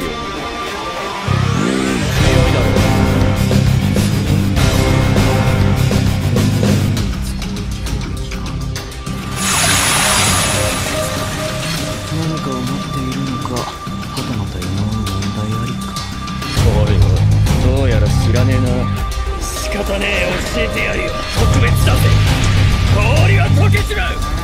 よ。 何かを持っているのか、はたまた今の問題ありか。 おいおい、どうやら知らねえな。仕方ねえ、教えてやるよ。特別だぜ。氷は溶けちまう。